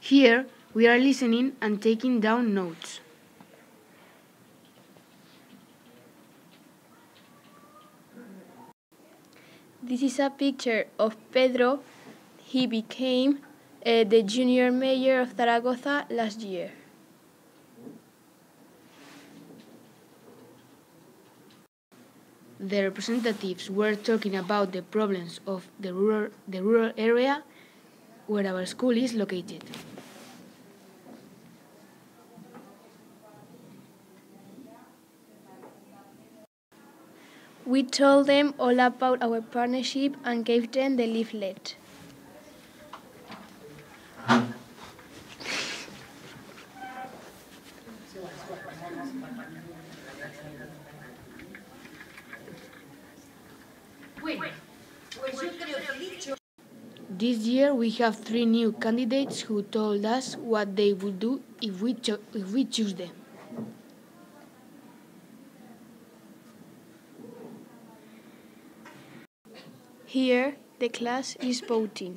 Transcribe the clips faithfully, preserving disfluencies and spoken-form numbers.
Here, we are listening and taking down notes. This is a picture of Pedro. He became uh, the junior mayor of Zaragoza last year. The representatives were talking about the problems of the rural, the rural area where our school is located. We told them all about our partnership and gave them the leaflet. This year we have three new candidates who told us what they would do if we, cho- if we choose them. Here, the class is voting.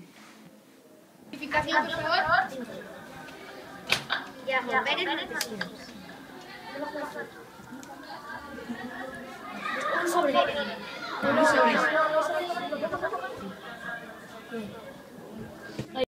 Un sobre. Un sobre.